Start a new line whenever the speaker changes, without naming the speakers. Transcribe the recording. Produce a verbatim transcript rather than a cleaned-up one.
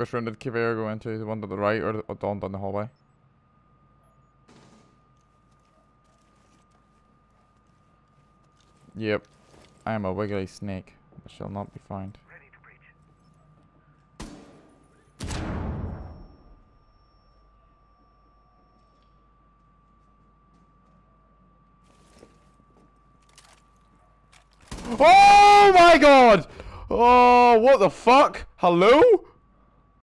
which room did Kivair go into? The one to the right or the one down the hallway? Yep. I am a wiggly snake that shall not be found.
Ready to breach.
Oh my god! Oh, what the fuck? Hello?